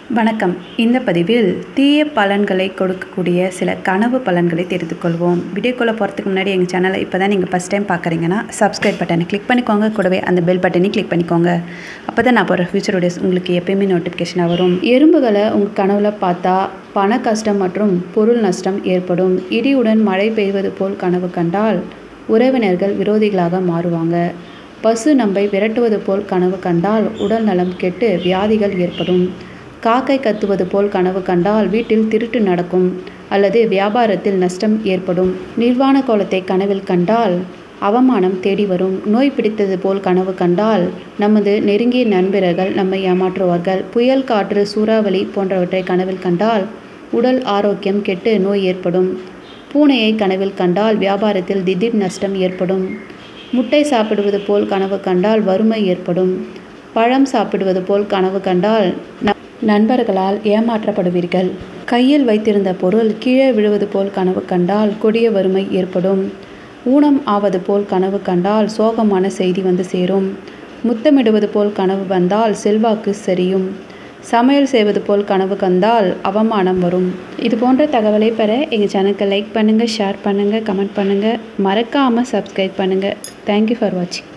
வணக்கம். இந்த பதிவில் தீய பலன்களை கொடுக்கக்கூடிய சில கனவு பலன்களை தெரிந்து கொள்வோம். வீடியோக்குள்ளே போகிறதுக்கு முன்னாடி எங்கள் சேனலை இப்போ தான் நீங்கள் ஃபஸ்ட் டைம் பார்க்குறீங்கன்னா சப்ஸ்கிரைப் பட்டனை கிளிக் பண்ணிக்கோங்க. கூடவே அந்த பெல் பட்டனையும் கிளிக் பண்ணிக்கோங்க. அப்போ தான் நான் போகிற ஃபியூச்சர் வீடியோஸ் உங்களுக்கு எப்பயுமே நோட்டிஃபிகேஷனாக வரும். எறும்புகளை உங்கள் கனவுல பார்த்தா பண கஷ்டம் மற்றும் பொருள் நஷ்டம் ஏற்படும். இடியுடன் மழை பெய்வது போல் கனவு கண்டால் உறவினர்கள் விரோதிகளாக மாறுவாங்க. பசு நம்பை விரட்டுவது போல் கனவு கண்டால் உடல் நலம் கெட்டு வியாதிகள் ஏற்படும். காக்கை கத்துவது போல் கனவு கண்டால் வீட்டில் திருட்டு நடக்கும் அல்லது வியாபாரத்தில் நஷ்டம் ஏற்படும். நிர்வாண கோலத்தை கனவில் கண்டால் அவமானம் தேடி வரும். நோய் பிடித்தது போல் கனவு கண்டால் நமது நெருங்கிய நண்பர்கள் நம்மை ஏமாற்றுவார்கள். புயல், காற்று, சூறாவளி போன்றவற்றை கனவில் கண்டால் உடல் ஆரோக்கியம் கெட்டு நோய் ஏற்படும். பூனையை கனவில் கண்டால் வியாபாரத்தில் திடீர் நஷ்டம் ஏற்படும். முட்டை சாப்பிடுவது போல் கனவு கண்டால் வறுமை ஏற்படும். பழம் சாப்பிடுவது போல் கனவு கண்டால் நண்பர்களால் ஏமாற்றப்படுவீர்கள். கையில் வைத்திருந்த பொருள் கீழே விழுவது போல் கனவு கண்டால் கொடிய வறுமை ஏற்படும். ஊனம் ஆவது போல் கனவு கண்டால் சோகமான செய்தி வந்து சேரும். முத்தமிடுவது போல் கனவு வந்தால் செல்வாக்கு சரியும். சமையல் செய்வது போல் கனவு கண்டால் அவமானம் வரும். இது போன்ற தகவலை பெற எங்கள் சேனலுக்கு லைக் பண்ணுங்கள், ஷேர் பண்ணுங்கள், கமெண்ட் பண்ணுங்கள். மறக்காமல் சப்ஸ்கிரைப் பண்ணுங்கள். தேங்க்யூ ஃபார் வாட்சிங்.